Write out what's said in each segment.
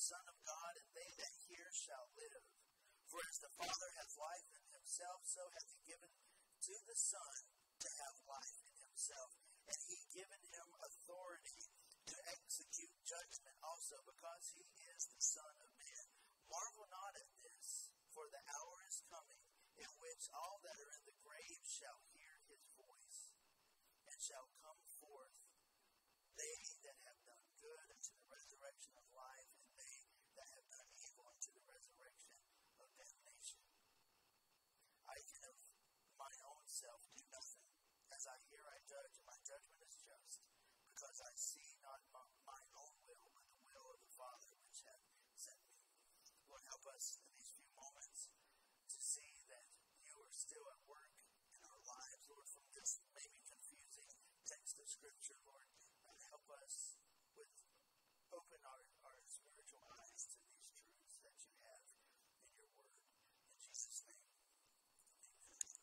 Son of God, and they that hear shall live. For as the Father hath life in himself, so hath he given to the Son to have life in himself. And he given him authority to execute judgment also, because he is the Son of Man. Marvel not at this, for the hour is coming, in which all that are in the grave shall hear his voice, and shall come forth, they that have done good unto the resurrection of life, and they that have done evil unto the resurrection of damnation. I can of mine own self do nothing. As I hear, I judge, and my judgment is just, because I see not mine own will, but the will of the Father which hath sent me. Lord, help us in these few moments to see that you are still at work in our lives, Lord, from this maybe confusing text of Scripture, Lord. Help us with open our spiritual eyes to these truths that you have in your word. In Jesus' name, amen.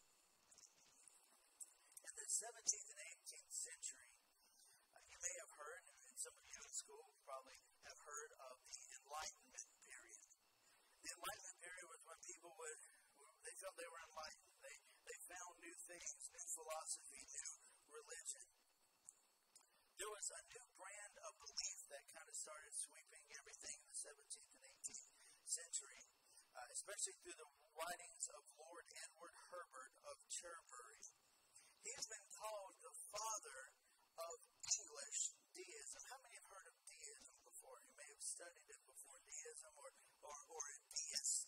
In the 17th and 18th century, you may have heard, and some of you in school probably have heard of the Enlightenment period. The Enlightenment period was when people they felt they were enlightened. They found new things, new philosophy, new religion. There was a new brand of belief that kind of started sweeping everything in the 17th and 18th century, especially through the writings of Lord Edward Herbert of Cherbury. He's been called the father of English deism. How many have heard of deism before? You may have studied it before, deism or a deist.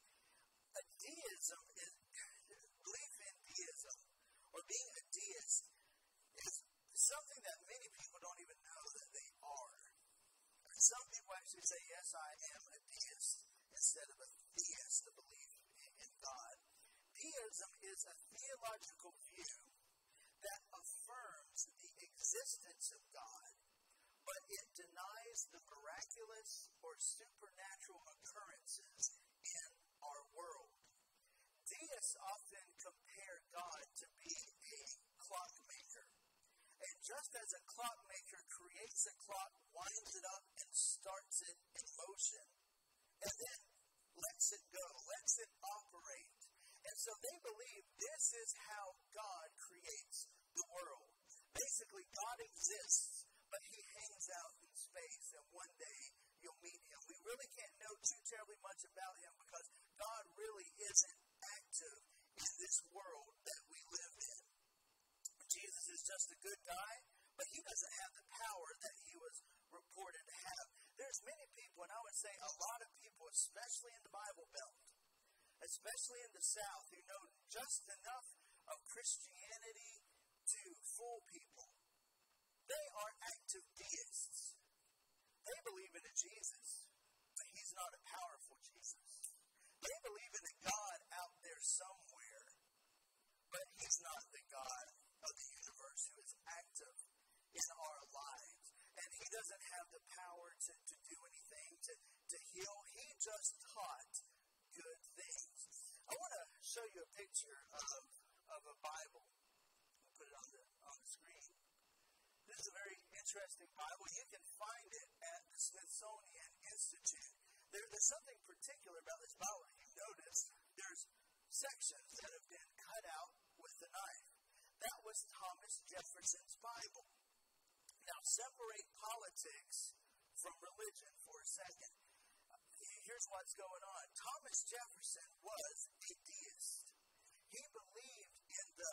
A deism is belief in deism, or being a deist is something that many people don't even know that they are. Some people actually say, yes, I am a deist, instead of a theist, a belief in God. Deism is a theological view that affirms the existence of God, but it denies the miraculous or supernatural occurrences in our world. Deists often compare God to be a clockmaker. And just as a clockmaker creates a clock, winds it up, and starts it in motion, and then lets it go, lets it operate. And so they believe this is how God creates the world. Basically, God exists, but he hangs out in space, and one day you'll meet him. We really can't know too terribly much about him because God really isn't active in this world that we live in. Jesus is just a good guy, but he doesn't have the power that he was reported to have. There's many people, and I would say a lot of people, especially in the Bible Belt, especially in the South, who know just enough of Christianity to fool people. They are active deists. They believe in a Jesus, but he's not a powerful Jesus. They believe in a God out there somewhere, but he's not the God of the universe who is active in our lives. And he doesn't have the power to do anything, to heal. He just taught good things. I want to show you a picture of a Bible. I'll put it on the screen. This is a very interesting Bible. You can find it at the Smithsonian Institute. There's something particular about this Bible. You notice there's sections that have been cut out with a knife. That was Thomas Jefferson's Bible. Now, separate politics from religion for a second. Here's what's going on. Thomas Jefferson was a deist. He believed in the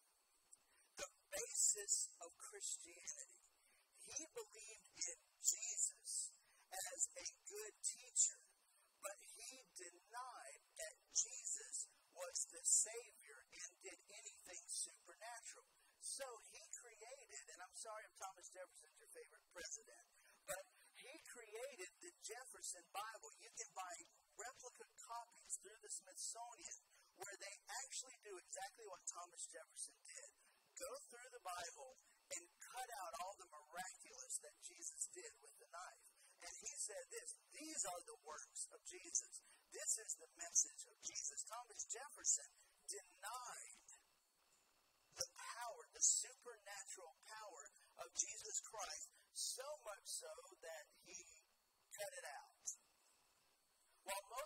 basis of Christianity. He believed in Jesus as a good teacher, but he denied that Jesus was the Savior and did anything supernatural. So he created, and I'm sorry if Thomas Jefferson's your favorite president, but he created the Jefferson Bible. You can buy replica copies through the Smithsonian where they actually do exactly what Thomas Jefferson did. Go through the Bible and cut out all the miraculous that Jesus did with the knife. And he said this, these are the works of Jesus. This is the message of Jesus. Thomas Jefferson denied the power, the supernatural power of Jesus Christ, so much so that he cut it out.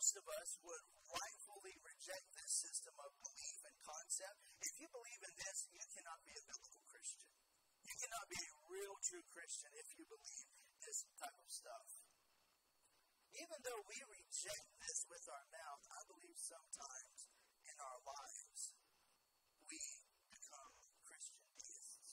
most of us would rightfully reject this system of belief and concept. If you believe in this, you cannot be a biblical Christian. You cannot be a real, true Christian if you believe this type of stuff. Even though we reject this with our mouth, I believe sometimes in our lives we become Christian deists.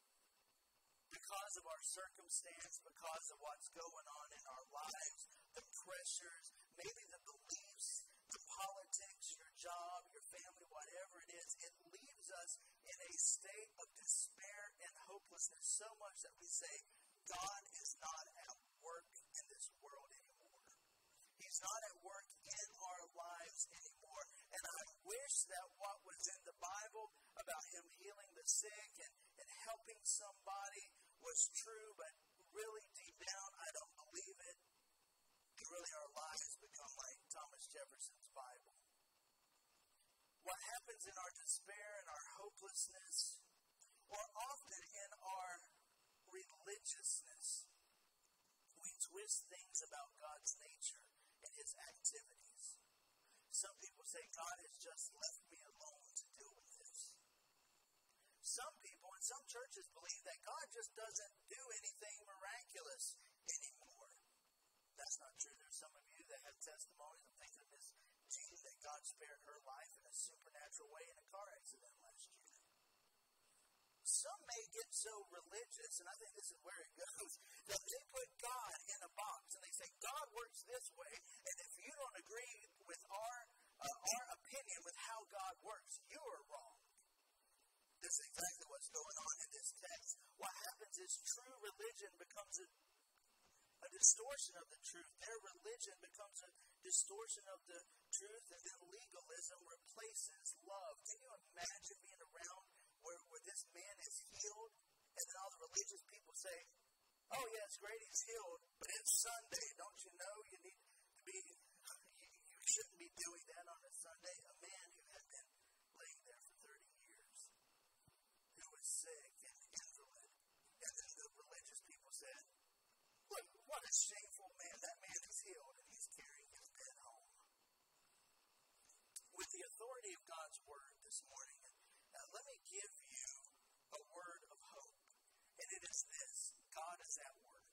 Because of our circumstance, because of what's going on in our lives, the pressures, maybe the beliefs, the politics, your job, your family, whatever it is, it leaves us in a state of despair and hopelessness so much that we say, God is not at work in this world anymore. He's not at work in our lives anymore. And I wish that what was in the Bible about Him healing the sick and helping somebody was true, but really deep down, I don't believe it. Really, our lives become like Thomas Jefferson's Bible. What happens in our despair and our hopelessness, or often in our religiousness, we twist things about God's nature and His activities. Some people say, God has just left me alone to deal with this. Some people and some churches believe that God just doesn't do anything miraculous anymore. That's not true. There's some of you that have testimonies. I'm thinking of Miss Jean, that God spared her life in a supernatural way in a car accident last year. Some may get so religious, and I think this is where it goes, that they put God in a box and they say, God works this way, and if you don't agree with our opinion with how God works, you are wrong. This is exactly what's going on in this text. What happens is true religion becomes a distortion of the truth. Their religion becomes a distortion of the truth, and then legalism replaces love. Can you imagine being around where this man is healed, and then all the religious people say, oh yeah, it's great he's healed, but it's Sunday. Don't you know you need to be, you shouldn't be doing that on a Sunday? A man who had been laying there for 30 years, who was sick and invalid, and then the religious people said, look, what a shameful man. That man is healed, and he's carrying his bed home. With the authority of God's word this morning, let me give you a word of hope. And it is this: God is at work.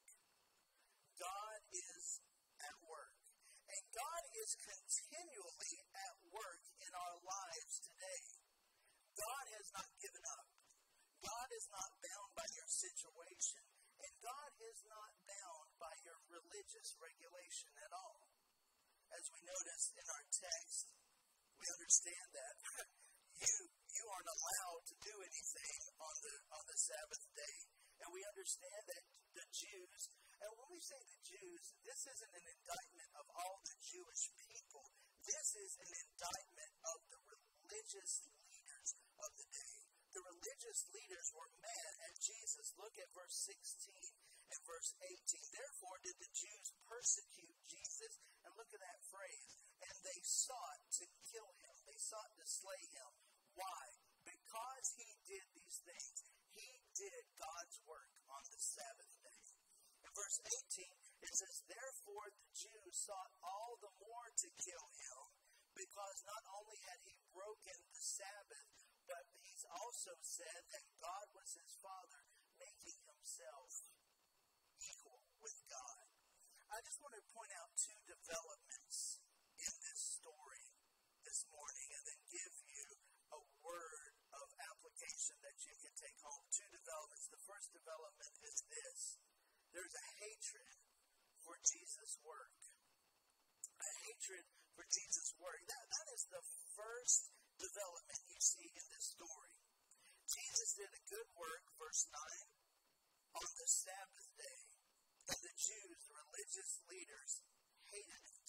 God is at work. And God is continually at work in our lives today. God has not given up. God is not bound by your situation. And God is not bound by your religious regulation at all. As we notice in our text, we understand that you aren't allowed to do anything on the Sabbath day. And we understand that the Jews, and when we say the Jews, this isn't an indictment of all the Jewish people. This is an indictment of the religious leaders of the day. The religious leaders were mad at Jesus. Look at verse 16 and verse 18. Therefore did the Jews persecute Jesus. And look at that phrase. And they sought to kill him. They sought to slay him. Why? Because he did these things. He did God's work on the Sabbath day. In verse 18, it says, therefore the Jews sought all the more to kill him, because not only had he broken the Sabbath, but he's also said that God was his Father, making himself equal with God. I just want to point out two developments in this story this morning, and then give you a word of application that you can take home. Two developments. The first development is this: there's a hatred for Jesus' work. A hatred for Jesus' work. That is the first development you see in this story. Jesus did a good work, verse 9, on the Sabbath day, and the Jews, the religious leaders, hated it.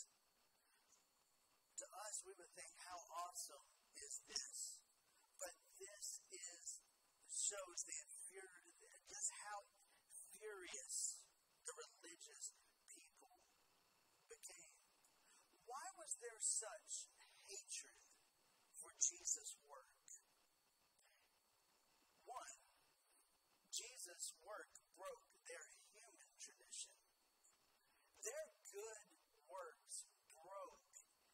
To us, we would think, how awesome is this? But this shows just how furious the religious people became. Why was there such hatred for Jesus' work? One, Jesus' work broke their human tradition. Their good works broke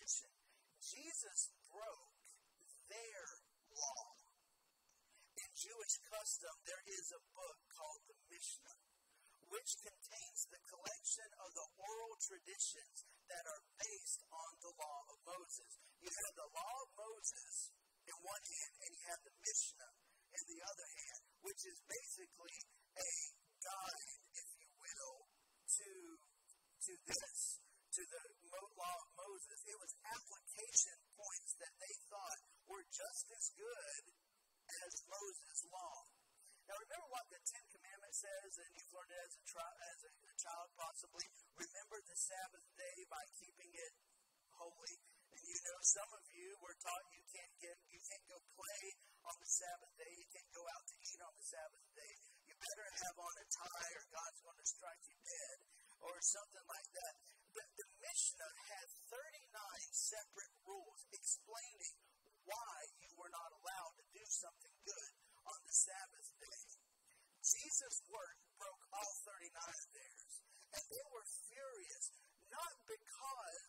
tradition. Jesus broke their law. In Jewish custom, there is a book called the Mishnah, which contains the collection of the oral traditions that are based on the law of Moses. You have the law of Moses in one hand, and you have the Mishnah in the other hand, which is basically a guide, if you will, to the law of Moses. It was application points that they thought were just as good as Moses' law. Now remember what the Ten Commandments says, and you've learned it as a child possibly. Remember the Sabbath day by keeping it holy. And you know, some of you were taught you can't go play on the Sabbath day. You can't go out to eat on the Sabbath day. You better have on a tie or God's going to strike you dead or something like that. But the Mishnah had 39 separate rules explaining why you were not allowed to do something good on the Sabbath day. Jesus' work broke all 39 of theirs. And they were furious, not because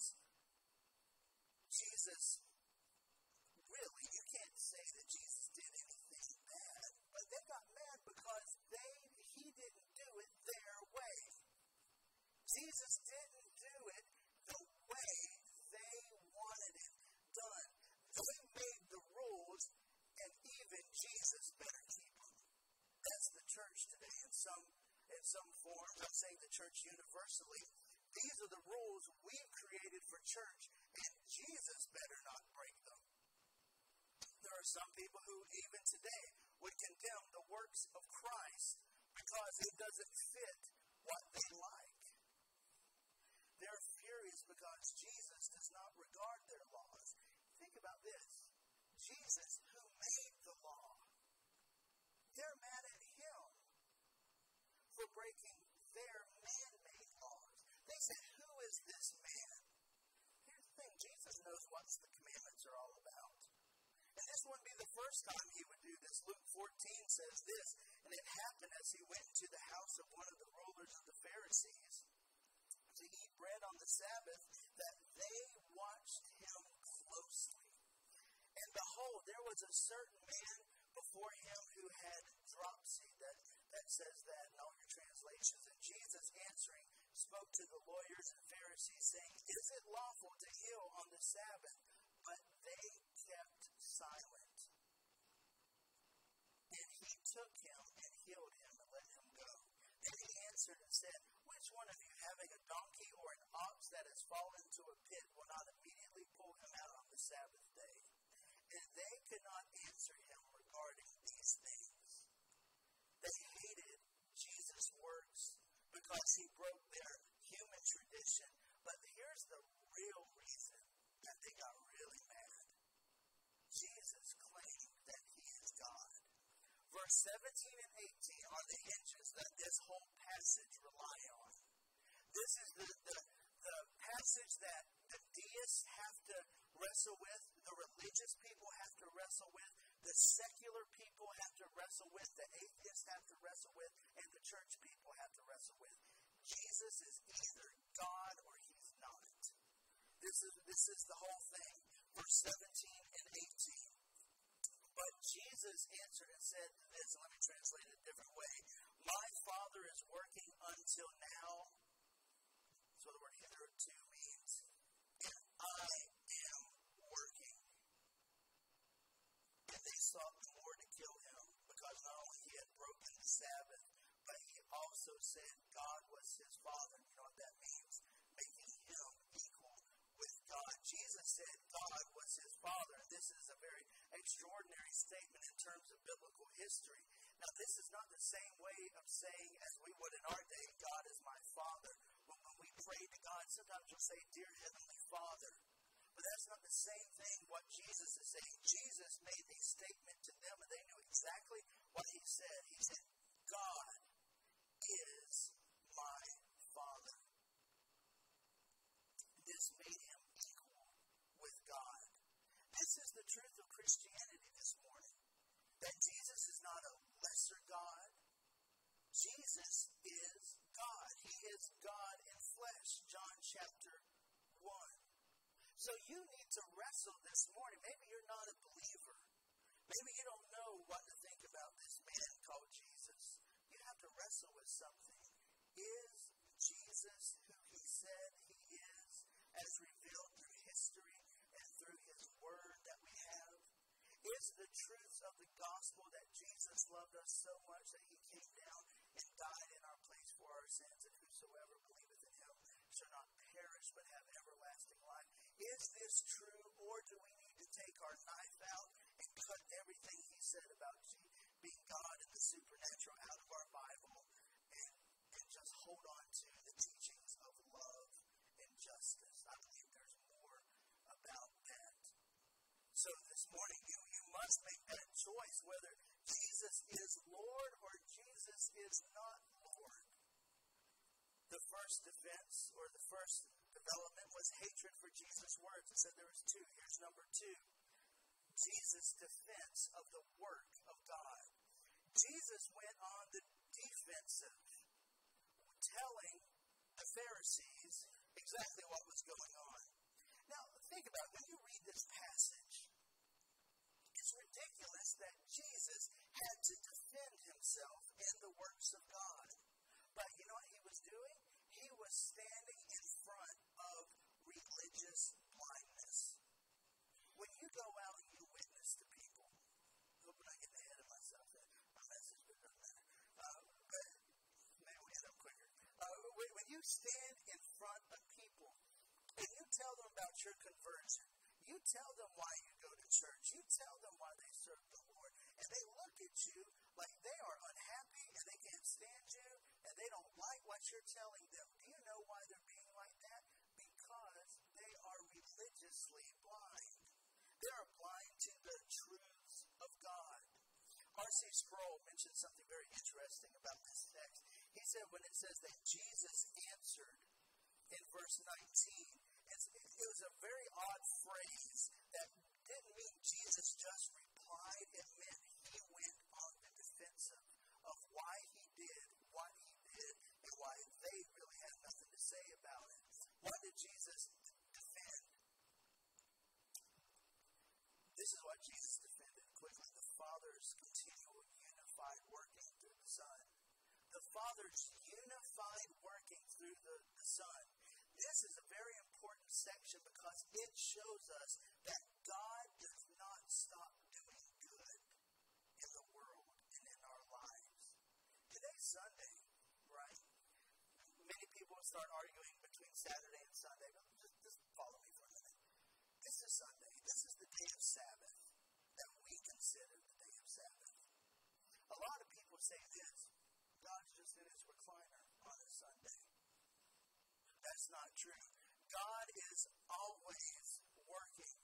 Jesus, really, you can't say that Jesus did anything bad, but they got mad because he didn't do it their way. Jesus didn't do it the way they wanted it done. They made the rules, and even Jesus better keep them. That's the church today in some form. I'm saying the church universally. These are the rules we've created for church, and Jesus better not break them. There are some people who, even today, would condemn the works of Christ because it doesn't fit what they like. They're furious because Jesus does not regard their laws. Think about this. Jesus, who made the law, they're mad at him for breaking their man-made laws. They said, who is this man? Here's the thing. Jesus knows what the commandments are all about. And this wouldn't be the first time he would do this. Luke 14 says this, and it happened as he went into the house of one of the rulers of the Pharisees to eat bread on the Sabbath, that they watched him closely. And behold, there was a certain man before him who had dropsy. That says that in all your translations. And Jesus answering spoke to the lawyers and Pharisees, saying, is it lawful to heal on the Sabbath? But they kept silent. And he took him and healed him and let him go. Then he answered and said, which one of you, having a donkey or an ox that has fallen into a pit, will not immediately pull him out on the Sabbath day? And they could not answer him regarding these things. They hated Jesus' works because he broke their human tradition. But here's the real reason that they got really mad. Jesus claimed that he is God. Verse 17 and 18 are the hinges that this whole passage rely on. This is the passage that the deists have to wrestle with, the religious people have to wrestle with, the secular people have to wrestle with, the atheists have to wrestle with, and the church people have to wrestle with. Jesus is either God or he's not. This is the whole thing. Verse 17 and 18. But Jesus answered and said this, let me translate it a different way. My Father is working until now. That's what the word hitherto means. And I am working. And they sought the more to kill him, because not only he had broken the Sabbath, but he also said God was his Father. You know what that means? Making him equal with God. Jesus said God was his Father. This is a very extraordinary statement in terms of biblical history. Now, this is not the same way of saying, as we would in our day, God is my Father. When we pray to God, sometimes we'll say, Dear Heavenly Father. But that's not the same thing what Jesus is saying. Jesus made a statement to them, and they knew exactly what he said. He said, God is my Father. This made him equal with God. This is the truth of Christianity this morning. That Jesus is not a lesser God. Jesus is God. He is God in flesh. John chapter 1. So you need to wrestle this morning. Maybe you're not a believer. Maybe you don't know what to think about this man called Jesus. You have to wrestle with something. Is Jesus who he said he is, as revealed through history and through his word that we have? Is the truth of the gospel that Jesus loved us so much that he came down and died in our place for our sins, and whosoever believeth in him shall not perish but have everlasting life? Is this true, or do we need to take our knife out and cut everything he said about being God and the supernatural out of our Bible and just hold on to the teachings of love and justice? I believe there's more about that. So this morning, you must make that choice whether Jesus is Lord or Jesus is not Lord. The first defense or the first development was hatred for Jesus' words. I said there was two. Here's number two. Jesus' defense of the work of God. Jesus went on the defensive, telling the Pharisees exactly what was going on. Now, think about it. When you read this passage, it's ridiculous that Jesus had to defend himself in the works of God. But you know what he was doing? He was standing in front of religious blindness. When you go out and you witness to people, I hope I'm not getting ahead of myself. My message doesn't matter. But maybe we'll end up quicker. When you stand in front of people and you tell them about your conversion, you tell them why you go to church, you tell them why they serve the Lord, and they look at you like they are unhappy and they can't stand you and they don't like what you're telling them. Do you know why they're being like that? Because they are religiously blind. They are blind to the truths of God. R.C. Sproul mentioned something very interesting about this text. He said when it says that Jesus answered in verse 19, it was a very odd phrase that didn't mean Jesus just replied. It meant he went on the defensive of why he did what he did and why they really had nothing to say about it. Why did Jesus defend? This is what Jesus defended quickly. The Father's continual unified working through the Son. The Father's unified working through the Son. This is a very important section because it shows us that God does not stop doing good in the world and in our lives. Today's Sunday, right? Many people start arguing between Saturday and Sunday. Just follow me for a minute. This is Sunday. This is the day of Sabbath that we consider the day of Sabbath. A lot of people say this: God's just in his recliner on a Sunday. That's not true. God is always working.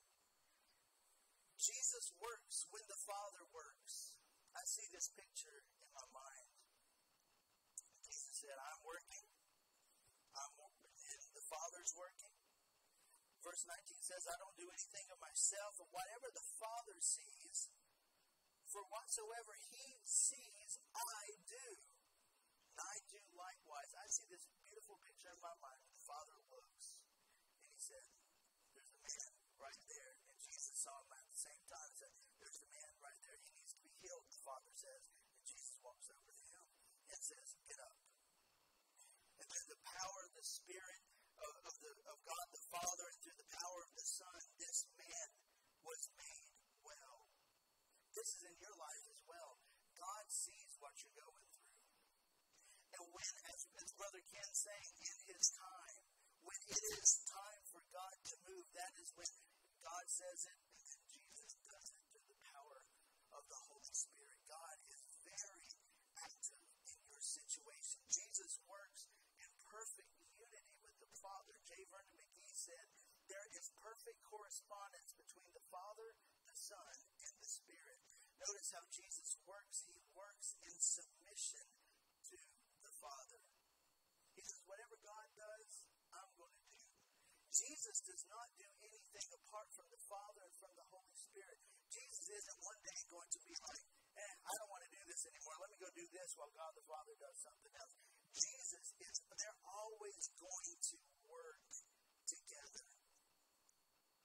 Jesus works when the Father works. I see this picture in my mind. Jesus said, I'm working. And the Father's working. Verse 19 says, I don't do anything of myself, but whatever the Father sees, for whatsoever he sees, I do. I do likewise. I see this beautiful picture in my mind when the Father looks. And he said, there's a man right there. And Jesus saw him at the same time and said, there's a man right there. He needs to be healed, the Father says. And Jesus walks over to him and says, get up. And through the power of the Spirit of God the Father and through the power of the Son, this man was made well. This is in your life as well. God sees what you're going through. And when, as Brother Ken saying, in his time, when it is time for God to move, that is when God says it, and then Jesus does it through the power of the Holy Spirit. God is very active in your situation. Jesus works in perfect unity with the Father. J. Vernon McGee said, there is perfect correspondence between the Father, the Son, and the Spirit. Notice how Jesus works. He works in submission to the Father. He says, whatever God does, I'm going to do. Jesus does not do anything apart from the Father and from the Holy Spirit. Jesus isn't one day going to be like, I don't want to do this anymore. Let me go do this while God the Father does something else. Jesus they're always going to work together.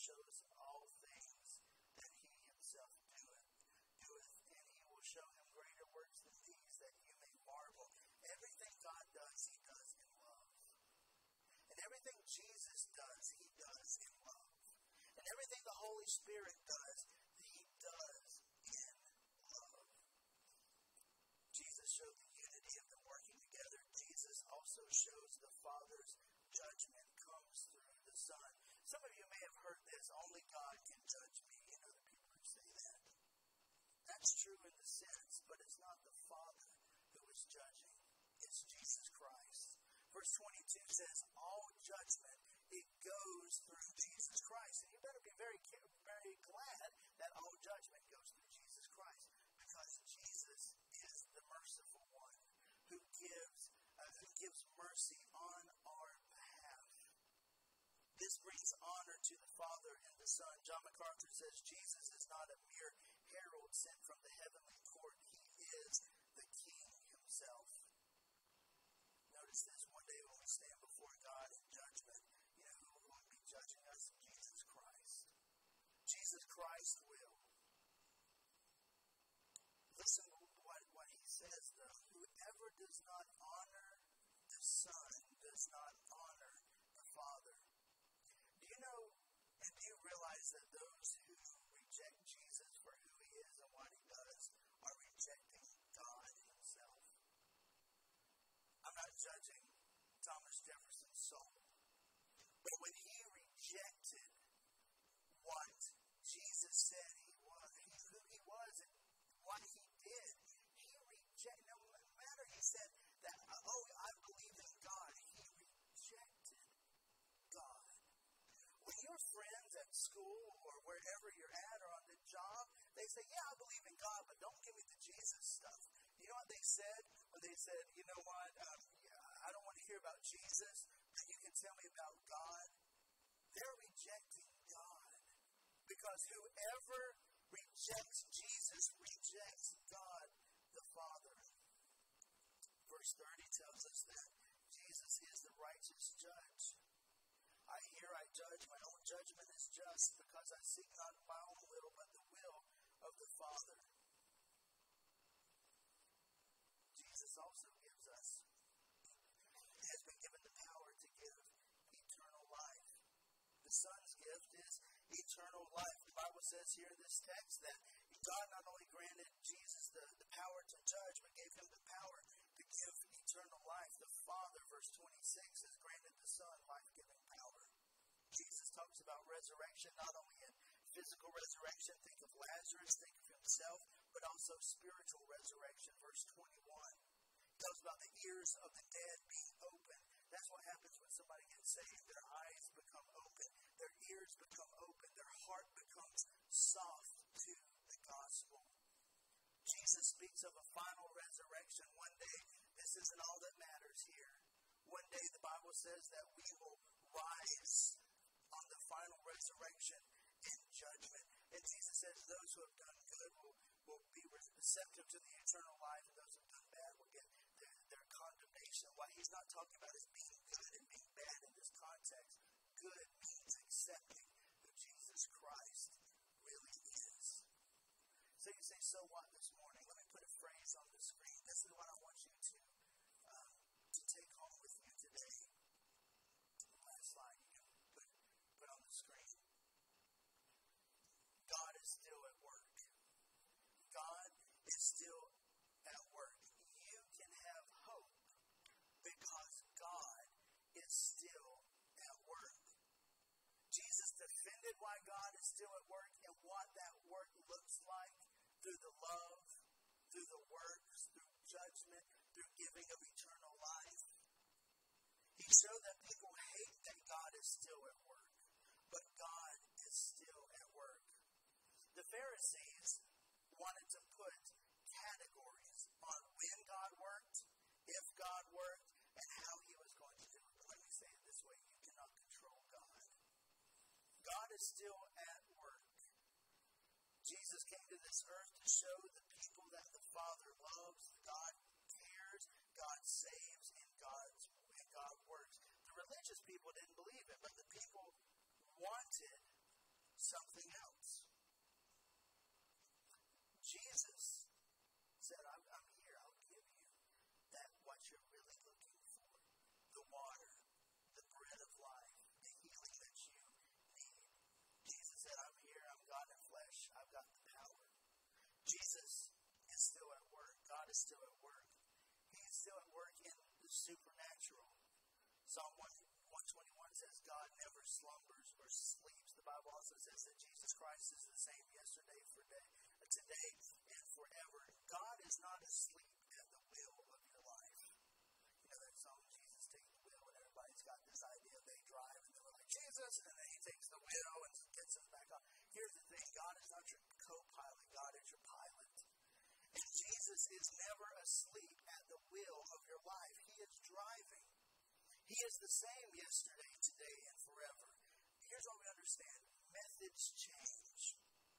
shows all things that he himself doeth, and he will show him greater works than these, that you may marvel. Everything God does, he does in love. And everything Jesus does, he does in love. And everything the Holy Spirit does, he does in love. Jesus showed the unity of them working together. Jesus also shows the Father's judgment comes through the Son. Some of you may have heard this, only God can judge me, and other people who say that. That's true in the sense, but it's not the Father who is judging. It's Jesus Christ. Verse 22 says, all judgment, it goes through Jesus Christ. And you better be very glad that all judgment goes through Jesus Christ, because Jesus is the merciful one who gives mercy on our behalf. This brings honor to the Father and the Son. John MacArthur says Jesus is not a mere herald sent from the heavenly court. He is the King himself. Notice this, one day when we stand before God in judgment, you know who will be judging us? Jesus Christ. Jesus Christ will. Listen to what he says, though. Whoever does not honor the Son does not honor the Father. Do you know, and do you realize that those who reject Jesus for who he is and what he does are rejecting God himself? I'm not judging Thomas Jefferson's soul, but when he rejected what Jesus said he was, who he was and what he did, he rejected, no matter he said that, I believe in God, he rejected God. When your friends at school or wherever you're at or on the job, they say, yeah, I believe in God, but don't give me the Jesus stuff. You know what they said? When they said, you know what, I don't want to hear about Jesus, but you can tell me about God. They're rejecting God. Because whoever rejects Jesus rejects God the Father. Verse 30 tells us that Jesus is the righteous judge. I judge, my own judgment is just, because I seek not my own will, but the will of the Father. Jesus also gives us, has been given the power to give eternal life. The Son's gift is eternal life. The Bible says here in this text that God not only granted Jesus the power to judge, but gave him the power to give eternal life. The Father, verse 26, has granted the Son life-giving power. Jesus talks about resurrection, not only in physical resurrection, think of Lazarus, think of himself, but also spiritual resurrection. Verse 21 talks about the ears of the dead being open. That's what happens when somebody gets saved. Their eyes become open, their ears become open, their heart becomes soft to the gospel. Jesus speaks of a final resurrection. One day, this isn't all that matters here. One day, the Bible says that we will rise on the final resurrection in judgment. And Jesus says those who have done good will be receptive to the eternal life, and those who have done bad will get their condemnation. What he's not talking about is being good and being bad in this context. Good means accepting who Jesus Christ really is. So you say, so what this morning? Let me put a phrase on the screen. This is what I want you to take home with you today. The last slide you can put on the screen. God is still at work. God is still at work. You can have hope because God is still at work. Jesus defended why God is still at work and what that work looks like through the love, through the works, through judgment, through giving of eternal life. He showed that people hate that God is still at work, but God is still at work. The Pharisees wanted to put categories on when God worked, if God worked, and how he was going to do it. But let me say it this way, you cannot control God. God is still at work. Jesus came to this earth to show the people that the Father loves, God cares, God saves, and God works. The religious people didn't believe it, but the people wanted something else. Jesus said, I'm here. I'll give you that what you're really looking for. The water, the bread of life, the healing that you need. Jesus said, I'm here. I'm God in flesh. I've got the power. Jesus is still at work. God is still at work. He's still at work in the supernatural. Psalm 121 says God never slumbers or sleeps. The Bible also says that Jesus Christ is the same yesterday, today, and forever. God is not asleep at the wheel of your life. You know that song, Jesus Take the Wheel, and everybody's got this idea they drive, and they're like, Jesus, and then he takes the wheel and gets us back on. Here's the thing, God is not your co-pilot, God is your pilot. And Jesus is never asleep at the wheel of your life. He is driving. He is the same yesterday, today, and forever. Here's what we understand. Methods change.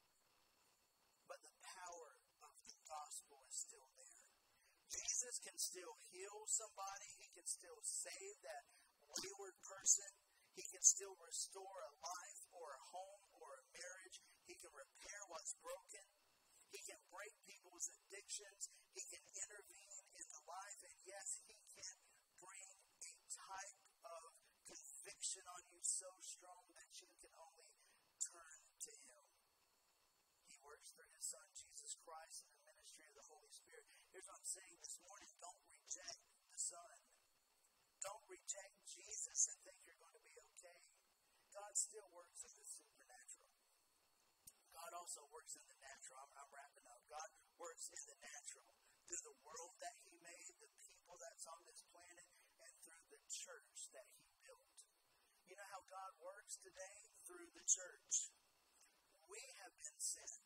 But the power of the gospel is still there. Jesus can still heal somebody. He can still save that wayward person. He can still restore a life or a home or a marriage. He can repair what's broken. He can break people's addictions. He can intervene in the life. And yes, he can bring a type of conviction on you so strong that you can only turn to him. He works through his Son, Jesus Christ, in the ministry of the Holy Spirit. Here's what I'm saying this morning. Don't reject the Son. Don't reject Jesus and think you're going to be okay. God still works in the supernatural. God also works in the natural. I'm wrapping up. God works in the natural through the world that he made, the people that's on this planet, and through the church that he built. You know how God works today? Through the church. We have been sent.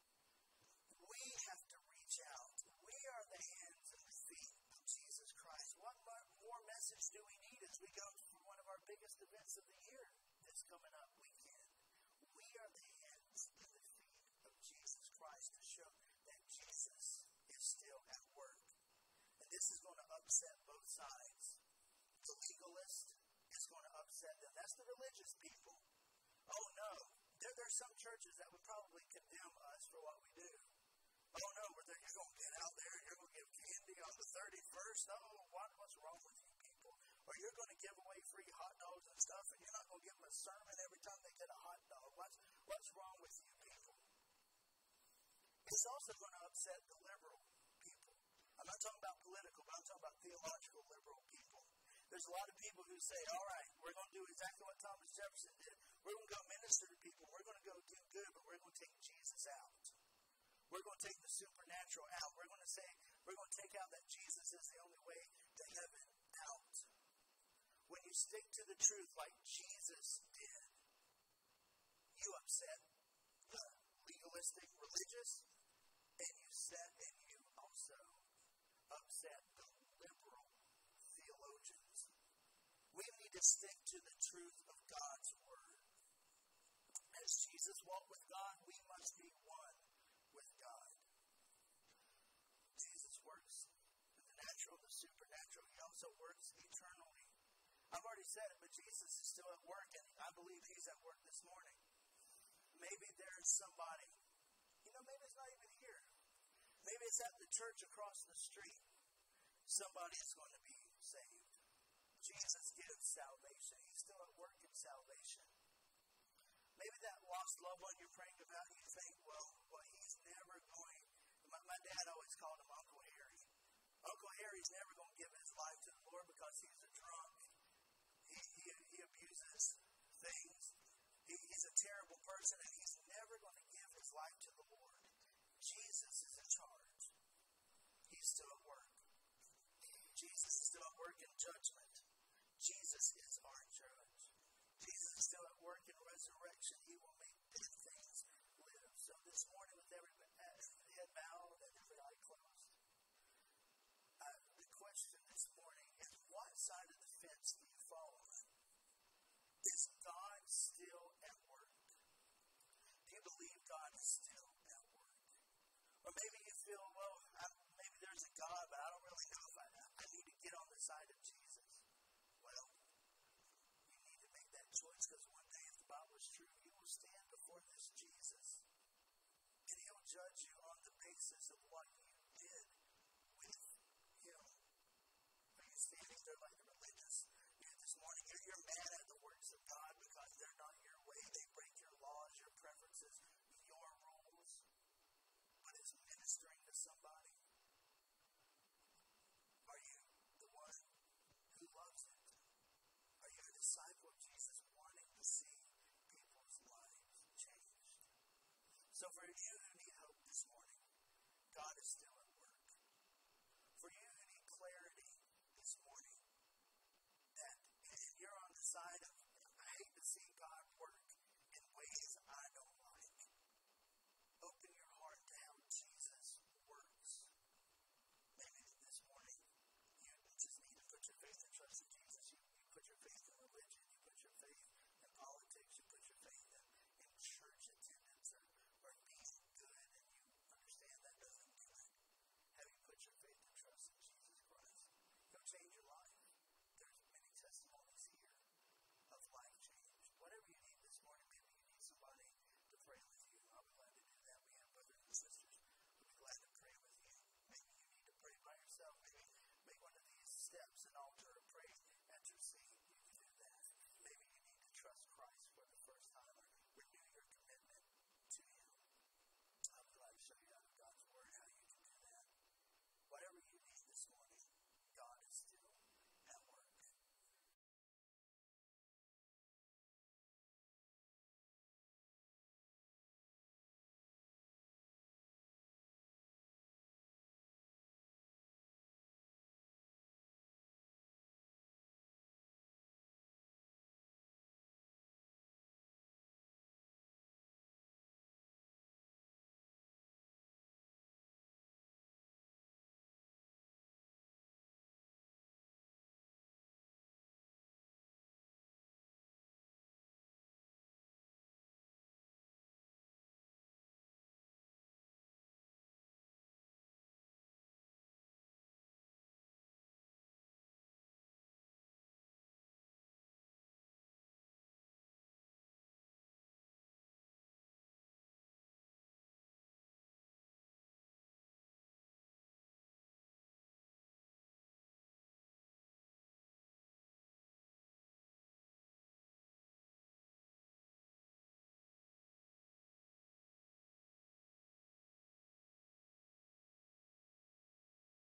We have to reach out. We are the hands and the feet of Jesus Christ. What more message do we need as we go through one of our biggest events of the year this coming up weekend? We are the hands and the feet of Jesus Christ to show that Jesus is still at work. And this is going to upset both sides. The legalist is going to upset them. That's the religious people. Oh no, there's some churches that would probably condemn us for what we do. Oh no, you're going to get out there and you're going to give candy on the 31st. Oh, what's wrong with you people? Or you're going to give away free hot dogs and stuff, and you're not going to give them a sermon every time they get a hot dog. What's wrong with you people? It's also going to upset the liberal people. I'm not talking about political, but I'm talking about theological liberal people. There's a lot of people who say, all right, we're going to do exactly what Thomas Jefferson did. We're going to go minister to people. We're going to go do good, but we're going to take Jesus out. We're going to take the supernatural out. We're going to take out that Jesus is the only way to heaven out. When you stick to the truth like Jesus did, you upset the legalistic religious, and you also upset the liberal theologians. We need to stick to the truth of God's word. As Jesus walked with God, we must be one with God. Jesus works in the natural, the supernatural. He also works eternally. I've already said it, but Jesus is still at work, and I believe he's at work this morning. Maybe there's somebody, maybe it's not even here. Maybe it's at the church across the street. Somebody is going to be saved. Jesus gives salvation. He's still at work in salvation. Maybe that lost loved one you're praying about, you think, well, he's never going. My dad always called him Uncle Harry. Uncle Harry's never going to give his life to the Lord because he's a drunk. He abuses things. He's a terrible person, and he's never going to give his life to the Lord. Jesus is in charge. He's still at work. Jesus is still at work in judgment. Jesus is our judge. Jesus is still at work in resurrection. He will make dead things live. So this morning, with every head bowed and every eye closed, the question this morning is, what side of the fence do you fall on? Is God still at work? Do you believe God is still at work? Or maybe you feel, maybe there's a God, but I don't really know if I need to get on the side of Jesus. Well, you need to make that choice, because one day, if the Bible is true, you will stand before this judge you on the basis of what you did with him. Are you standing there like a religious? This morning, you're mad at the works of God because they're not your way. They break your laws, your preferences, your rules. But it's ministering to somebody. Are you the one who loves it? Are you a disciple of Jesus wanting to see people's lives changed? So for you who need hope this morning, God is still at work. For you who need clarity this morning, that you're on the side of, I hate to see God work in ways I don't like. Open your heart to how Jesus works. Maybe this morning you just need to put your faith and trust in Jesus. You put your faith in religion. You put your faith in politics. You put your faith in church attendance or being good, and you understand that doesn't do it. Have you put your faith and trust in Jesus Christ? He'll change your life. There's many testimonies here of life change. Whatever you need this morning, maybe you need somebody to pray with you. I'll be glad to do that. We have brothers and sisters who'll be glad to pray with you. Maybe you need to pray by yourself. Maybe make one of these steps an altar